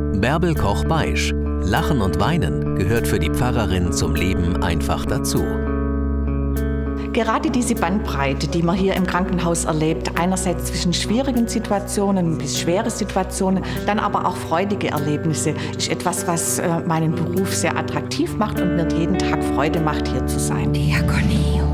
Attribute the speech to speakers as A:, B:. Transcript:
A: Bärbel Koch-Beisch. Lachen und Weinen gehört für die Pfarrerin zum Leben einfach dazu.
B: Gerade diese Bandbreite, die man hier im Krankenhaus erlebt, einerseits zwischen schwierigen Situationen bis schwere Situationen, dann aber auch freudige Erlebnisse, ist etwas, was meinen Beruf sehr attraktiv macht und mir jeden Tag Freude macht, hier zu sein.
C: Diakonie.